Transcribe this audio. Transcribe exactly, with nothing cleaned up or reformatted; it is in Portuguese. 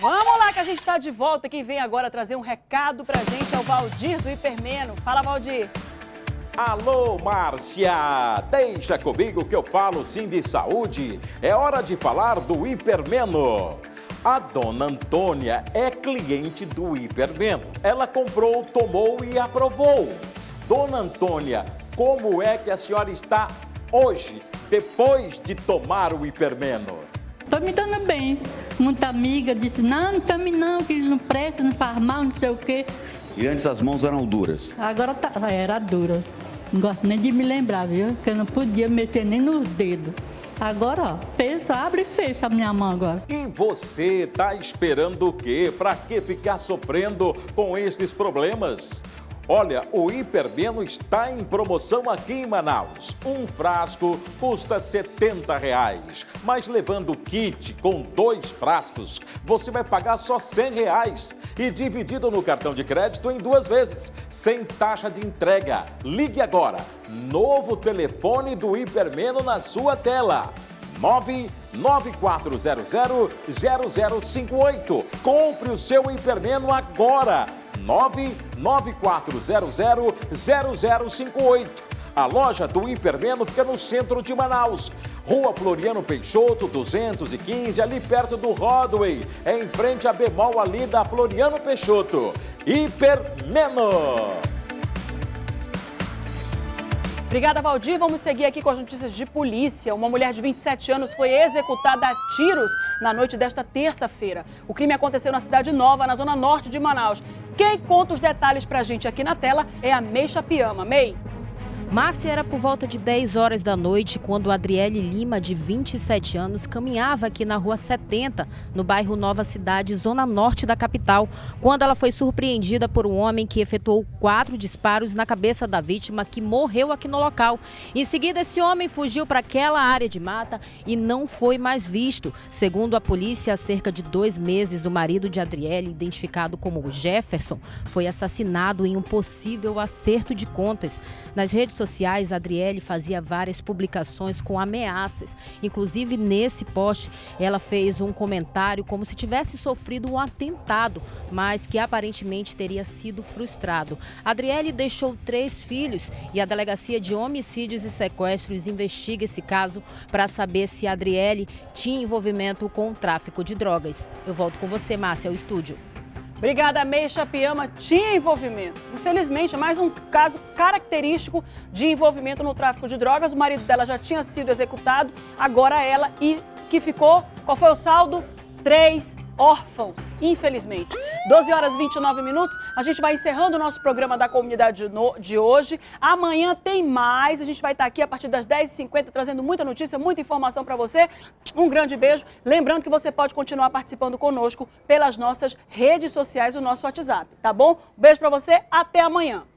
Vamos lá que a gente está de volta. Quem vem agora trazer um recado pra gente é o Valdir do Hipermeno. Fala, Valdir. Alô, Márcia! Deixa comigo que eu falo sim de saúde. É hora de falar do Hipermeno. A dona Antônia é cliente do Hipermeno. Ela comprou, tomou e aprovou. Dona Antônia, como é que a senhora está hoje, depois de tomar o Hipermeno? Estou me dando bem. Muita amiga disse, não, não tome não, que não presta, não faz mal, não sei o quê. E antes as mãos eram duras? Agora tá, era dura. Não gosto nem de me lembrar, viu? Que eu não podia mexer nem nos dedos. Agora, ó, fecha, abre e fecha a minha mão agora. E você tá esperando o quê? Pra que ficar sofrendo com esses problemas? Olha, o Hipermeno está em promoção aqui em Manaus. Um frasco custa setenta reais, mas levando o kit com dois frascos, você vai pagar só cem reais e dividido no cartão de crédito em duas vezes, sem taxa de entrega. Ligue agora. Novo telefone do Hipermeno na sua tela. nove nove quatro zero zero zero zero cinco oito. Compre o seu Hipermeno agora. nove nove quatro zero zero zero zero cinco oito. A loja do Hipermeno fica no centro de Manaus. Rua Floriano Peixoto, duzentos e quinze, ali perto do Rodway. É em frente à Bemol ali da Floriano Peixoto. Hipermeno! Obrigada, Valdir. Vamos seguir aqui com as notícias de polícia. Uma mulher de vinte e sete anos foi executada a tiros na noite desta terça-feira. O crime aconteceu na Cidade Nova, na zona norte de Manaus. Quem conta os detalhes pra gente aqui na tela é a Mei Chapiama. Mei. Márcia, era por volta de dez horas da noite quando Adriele Lima, de vinte e sete anos, caminhava aqui na rua setenta, no bairro Nova Cidade, zona norte da capital, quando ela foi surpreendida por um homem que efetuou quatro disparos na cabeça da vítima, que morreu aqui no local. Em seguida, esse homem fugiu para aquela área de mata e não foi mais visto. Segundo a polícia, há cerca de dois meses, o marido de Adriele, identificado como Jefferson, foi assassinado em um possível acerto de contas. Nas redes sociais, Adriele fazia várias publicações com ameaças. Inclusive, nesse post, ela fez um comentário como se tivesse sofrido um atentado, mas que aparentemente teria sido frustrado. Adriele deixou três filhos e a Delegacia de Homicídios e Sequestros investiga esse caso para saber se Adriele tinha envolvimento com o tráfico de drogas. Eu volto com você, Márcia, ao estúdio. Obrigada, Mei Chapiama. Tinha envolvimento. Infelizmente, mais um caso característico de envolvimento no tráfico de drogas. O marido dela já tinha sido executado, agora ela, e que ficou, qual foi o saldo? Três órfãos, infelizmente. doze horas e vinte e nove minutos, a gente vai encerrando o nosso programa da comunidade de hoje. Amanhã tem mais, a gente vai estar aqui a partir das dez e cinquenta trazendo muita notícia, muita informação para você. Um grande beijo. Lembrando que você pode continuar participando conosco pelas nossas redes sociais, o nosso WhatsApp, tá bom? Um beijo para você, até amanhã.